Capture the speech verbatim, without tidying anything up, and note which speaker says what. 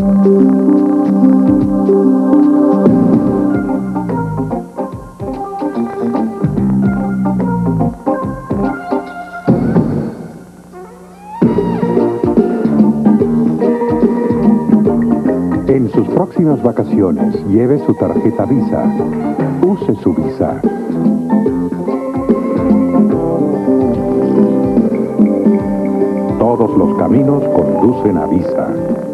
Speaker 1: En sus próximas vacaciones, lleve su tarjeta Visa. Use su Visa. Todos los caminos conducen a Visa.